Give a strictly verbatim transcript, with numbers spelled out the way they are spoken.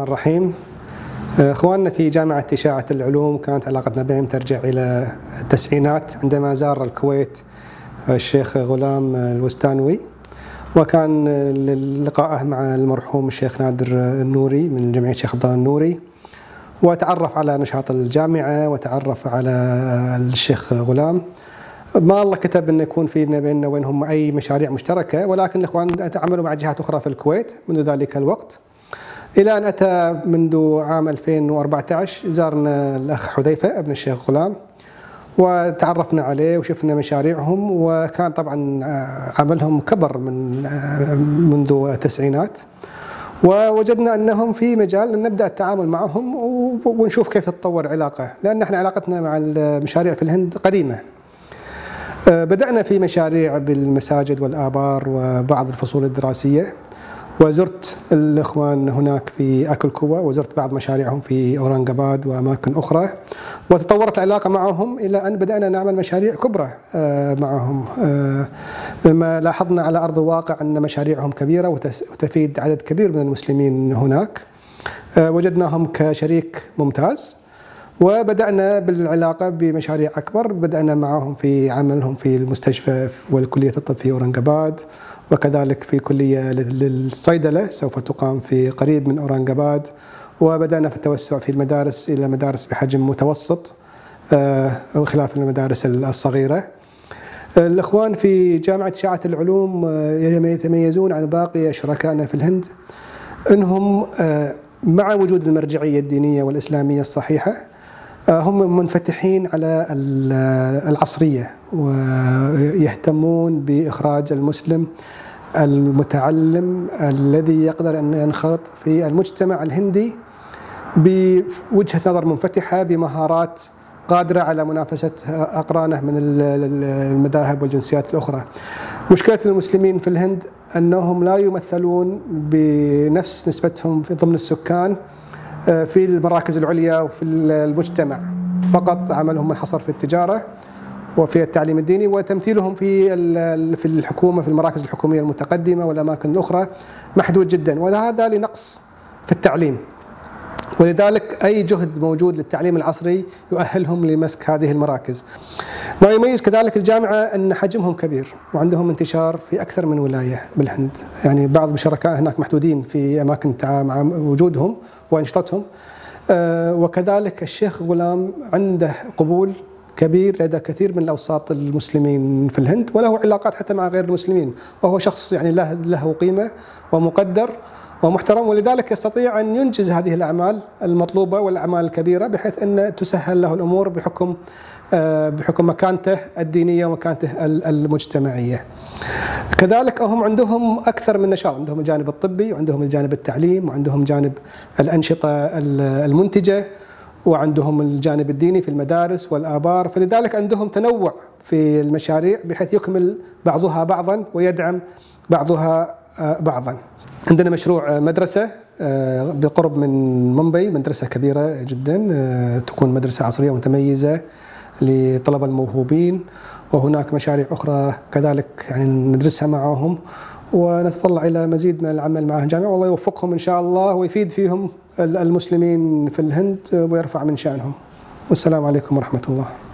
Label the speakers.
Speaker 1: الرحيم. اخواننا في جامعة إشاعة العلوم كانت علاقتنا بهم ترجع إلى التسعينات عندما زار الكويت الشيخ غلام الوستانوي، وكان لقائه مع المرحوم الشيخ نادر النوري من جمعية الشيخ عبد النوري، وتعرف على نشاط الجامعة وتعرف على الشيخ غلام. ما الله كتب أن يكون في بيننا وبينهم أي مشاريع مشتركة، ولكن الإخوان تعاملوا مع جهات أخرى في الكويت منذ ذلك الوقت، إلى أن أتى منذ عام ألفين وأربعة عشر زارنا الأخ حذيفة ابن الشيخ غلام وتعرفنا عليه وشفنا مشاريعهم، وكان طبعا عملهم كبر من منذ التسعينات، ووجدنا أنهم في مجال أن نبدأ التعامل معهم ونشوف كيف تتطور العلاقة، لأن احنا علاقتنا مع المشاريع في الهند قديمة. بدأنا في مشاريع بالمساجد والآبار وبعض الفصول الدراسية، وزرت الإخوان هناك في أكلكوة، وزرت بعض مشاريعهم في أورانغاباد وأماكن أخرى، وتطورت العلاقة معهم إلى أن بدأنا نعمل مشاريع كبرى معهم. لما لاحظنا على أرض الواقع أن مشاريعهم كبيرة وتفيد عدد كبير من المسلمين هناك، وجدناهم كشريك ممتاز، وبدأنا بالعلاقة بمشاريع أكبر. بدأنا معهم في عملهم في المستشفى والكلية الطب في أورانغاباد، وكذلك في كلية للصيدلة سوف تقام في قريب من أورانغاباد، وبدأنا في التوسع في المدارس إلى مدارس بحجم متوسط وخلاف المدارس الصغيرة. الإخوان في جامعة إشاعة العلوم يتميزون عن باقي شركائنا في الهند أنهم مع وجود المرجعية الدينية والإسلامية الصحيحة هم منفتحين على العصرية، ويهتمون بإخراج المسلم المتعلم الذي يقدر أن ينخرط في المجتمع الهندي بوجهة نظر منفتحة بمهارات قادرة على منافسة أقرانه من المذاهب والجنسيات الأخرى. مشكلة المسلمين في الهند أنهم لا يمثلون بنفس نسبتهم في ضمن السكان في المراكز العليا وفي المجتمع، فقط عملهم منحصر في التجارة وفي التعليم الديني، وتمثيلهم في في الحكومة في المراكز الحكومية المتقدمة والأماكن الأخرى محدود جدا، وهذا لنقص في التعليم. ولذلك أي جهد موجود للتعليم العصري يؤهلهم لمسك هذه المراكز. ما يميز كذلك الجامعة أن حجمهم كبير وعندهم انتشار في أكثر من ولاية بالهند، يعني بعض الشركاء هناك محدودين في أماكن مع وجودهم وأنشطتهم. وكذلك الشيخ غلام عنده قبول كبير لدى كثير من الأوساط المسلمين في الهند، وله علاقات حتى مع غير المسلمين، وهو شخص يعني له له قيمة ومقدر ومحترم، ولذلك يستطيع أن ينجز هذه الأعمال المطلوبة والأعمال الكبيرة بحيث أن تسهل له الأمور بحكم بحكم مكانته الدينية ومكانته المجتمعية. كذلك هم عندهم أكثر من نشاط، عندهم الجانب الطبي وعندهم الجانب التعليم وعندهم جانب الأنشطة المنتجة وعندهم الجانب الديني في المدارس والآبار، فلذلك عندهم تنوع في المشاريع بحيث يكمل بعضها بعضا ويدعم بعضها بعضا. عندنا مشروع مدرسة بقرب من مومباي، مدرسة كبيرة جدا تكون مدرسة عصرية متميزة لطلبة الموهوبين، وهناك مشاريع أخرى كذلك يعني ندرسها معهم، ونتطلع إلى مزيد من العمل مع الجامعة، والله يوفقهم إن شاء الله ويفيد فيهم المسلمين في الهند ويرفع من شأنهم. والسلام عليكم ورحمة الله.